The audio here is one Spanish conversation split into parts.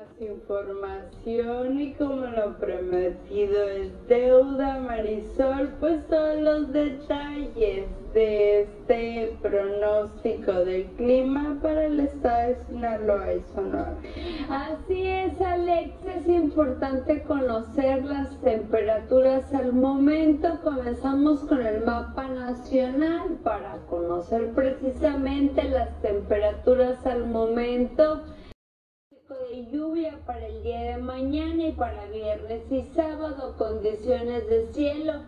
Información y como lo prometido es deuda, Marisol, pues todos los detalles de este pronóstico del clima para el estado de Sinaloa y Sonora. Así es, Alex, es importante conocer las temperaturas al momento. Comenzamos con el mapa nacional para conocer precisamente las temperaturas al momento. De lluvia para el día de mañana y para viernes y sábado, condiciones de cielo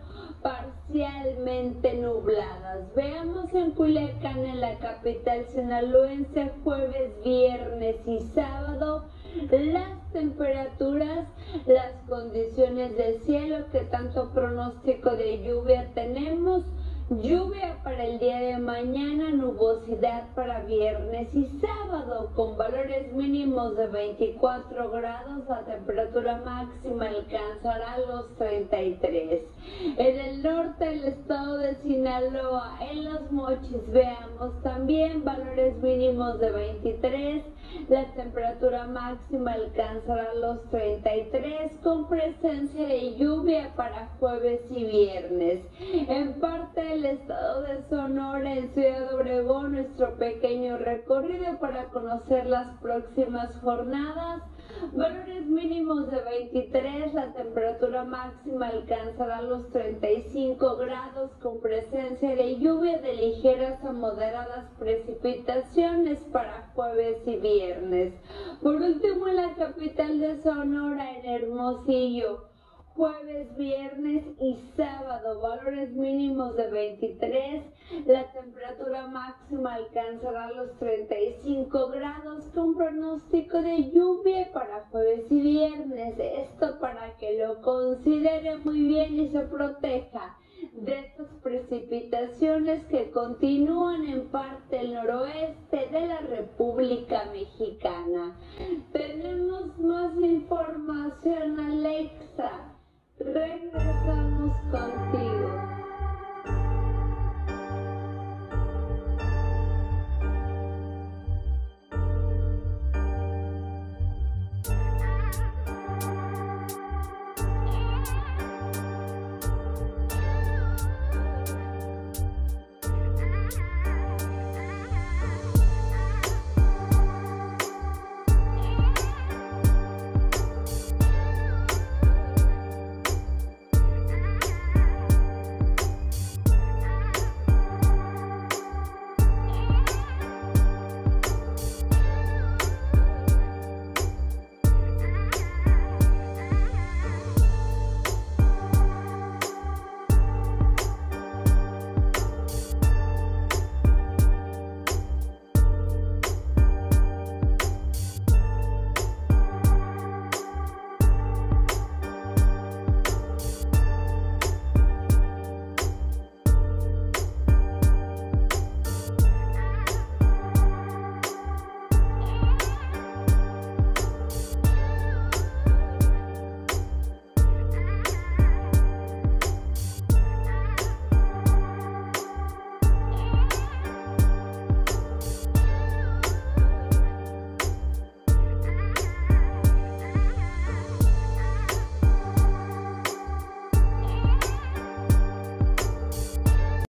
parcialmente nubladas. Veamos en Culiacán, en la capital sinaloense, jueves, viernes y sábado, las temperaturas, las condiciones de cielo, que tanto pronóstico de lluvia tenemos. Lluvia para el día de mañana, nubosidad para viernes y sábado, con valores mínimos de 24 grados, la temperatura máxima alcanzará los 33. En el norte del estado de Sinaloa, en Los Mochis, veamos también valores mínimos de 23, la temperatura máxima alcanzará los 33, con presencia de lluvia para jueves y viernes. En parte del estado de Sonora, en Ciudad Obregón, nuestro pequeño recorrido para conocer las próximas jornadas. Valores mínimos de 23, la temperatura máxima alcanzará los 35 grados, con presencia de lluvia de ligeras a moderadas precipitaciones para jueves y viernes. Por último, en la capital de Sonora, en Hermosillo, jueves, viernes y sábado, valores mínimos de 23, la temperatura máxima alcanzará los 35 grados, con pronóstico de lluvia para jueves y viernes. Esto para que lo considere muy bien y se proteja de estas precipitaciones que continúan en parte el noroeste de la República Mexicana. Tenemos más información, Alexa. Regresamos contigo.